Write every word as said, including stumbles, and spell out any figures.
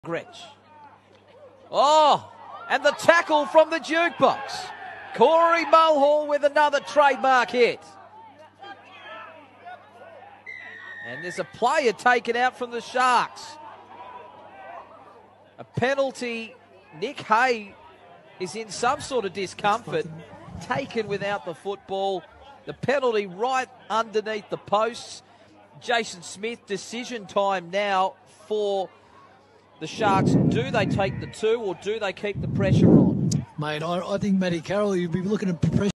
Gretch. Oh, and the tackle from the jukebox. Corey Mulhall with another trademark hit. And there's a player taken out from the Sharks. A penalty. Nick Hay is in some sort of discomfort. Taken without the football. The penalty right underneath the posts. Jason Smith, decision time now for the Sharks. Do they take the two or do they keep the pressure on? Mate, I, I think Matty Carroll, you'd be looking at pressure.